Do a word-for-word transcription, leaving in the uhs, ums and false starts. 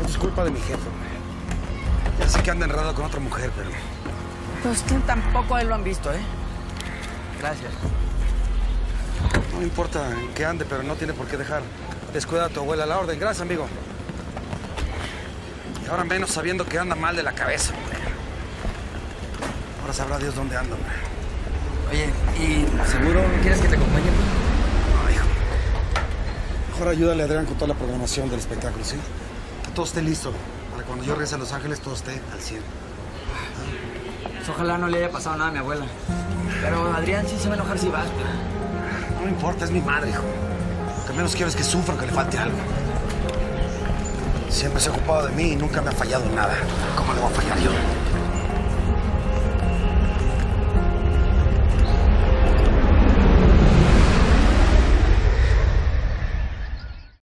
Es culpa de mi jefe, hombre. Ya sé que anda enredado con otra mujer, pero... Pues que tampoco a él lo han visto, ¿eh? Gracias. No me importa en qué ande, pero no tiene por qué dejar descuidada a tu abuela a la orden. Gracias, amigo. Y ahora menos sabiendo que anda mal de la cabeza, hombre. Ahora sabrá Dios dónde anda, hombre. Oye, ¿y seguro quieres que te acompañe? No, hijo. Mejor ayúdale a Adrián con toda la programación del espectáculo, ¿sí? Que todo esté listo. Para cuando yo regrese a Los Ángeles, todo esté al cien. Pues ojalá no le haya pasado nada a mi abuela. Pero Adrián sí se va a enojar si vas. No me importa, es mi madre, hijo. Lo que menos quiero es que sufra o que le falte algo. Siempre se ha ocupado de mí y nunca me ha fallado en nada. ¿Cómo le voy a fallar yo?